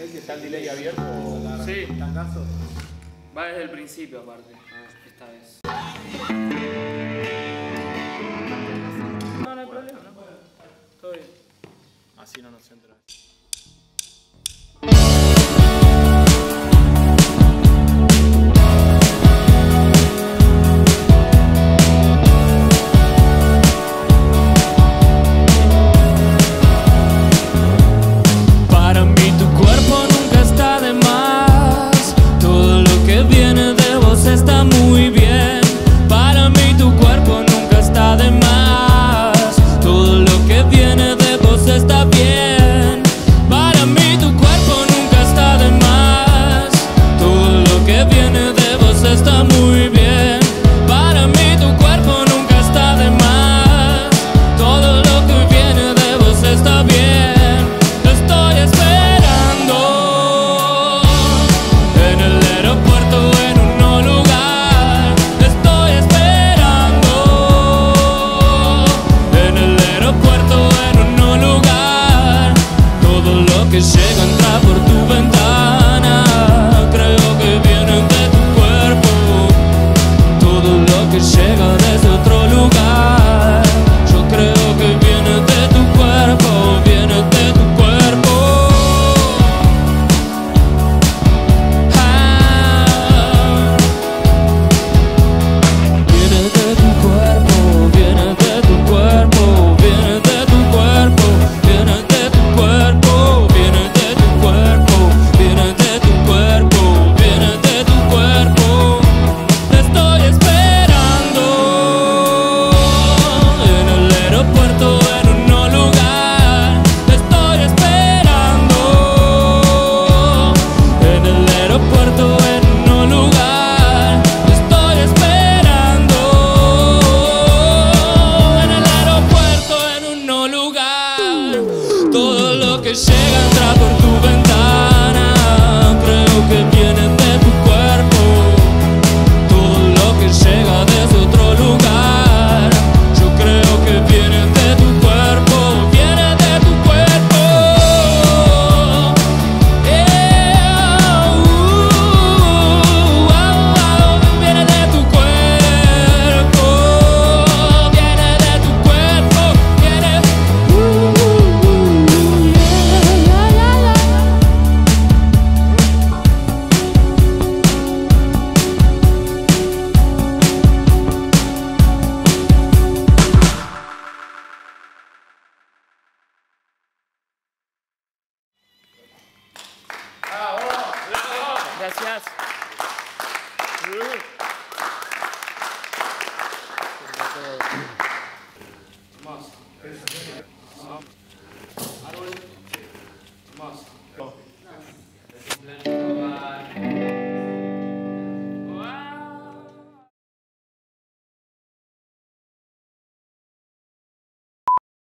¿Está el delay abierto o Sí. tangazo? Va desde el principio aparte, esta vez. No, no hay problema, no. Todo bien. Así no nos entra. Para mí tu cuerpo nunca está de más. Todo lo que viene de vos está muy bien. Para mí tu cuerpo nunca está de más. Todo lo que viene de vos está bien. Para mí tu cuerpo nunca está de más. Todo lo que viene de vos está muy bien. Para mí tu cuerpo nunca está de más. Todo lo que viene de vos está bien. Estoy esperando en el aeropuerto en un no lugar. Estoy esperando en el aeropuerto en un no lugar. Todo lo que llega entra por tu ventana. Creo que viene de tu cuerpo. Todo lo que llega desde otro lugar. Yo creo que viene de tu cuerpo. Viene de tu cuerpo. Viene de tu cuerpo, viene de tu cuerpo, viene de tu cuerpo, viene de tu cuerpo, viene de tu cuerpo, viene de tu cuerpo, viene de tu cuerpo. Te estoy esperando en el aeropuerto en un no lugar. Te estoy esperando en el aeropuerto en un no lugar. Te estoy esperando en el aeropuerto en un no lugar. Todo lo que llega entra por tu ventana. Creo que viene de tu cuerpo. Todo lo que llega desde otro lugar. Yo creo que viene de tu cuerpo. Viene de tu cuerpo. Viene de tu cuerpo. Viene de tu cuerpo. Viene. Gracias.